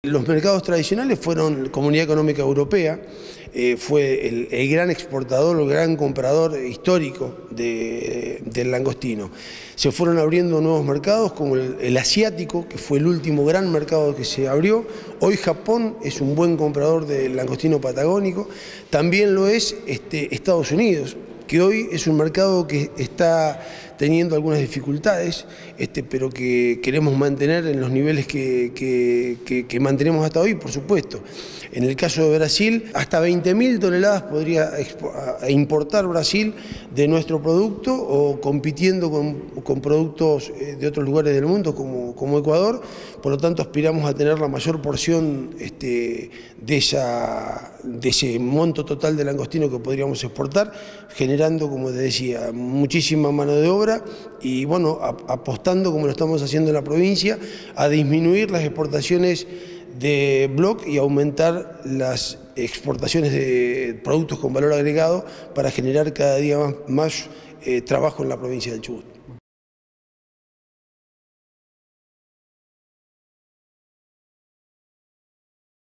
Los mercados tradicionales fueron Comunidad Económica Europea, fue el gran exportador, el gran comprador histórico del langostino. Se fueron abriendo nuevos mercados como el asiático, que fue el último gran mercado que se abrió. Hoy Japón es un buen comprador del langostino patagónico, también lo es Estados Unidos, que hoy es un mercado que está teniendo algunas dificultades, pero que queremos mantener en los niveles que mantenemos hasta hoy, por supuesto. En el caso de Brasil, hasta 20.000 toneladas podría importar Brasil de nuestro producto, o compitiendo con productos de otros lugares del mundo como Ecuador. Por lo tanto, aspiramos a tener la mayor porción de ese monto total de langostino que podríamos exportar, generando, como te decía, muchísima mano de obra y, bueno, apostando, como lo estamos haciendo en la provincia, a disminuir las exportaciones de block y aumentar las exportaciones de productos con valor agregado para generar cada día más trabajo en la provincia del Chubut.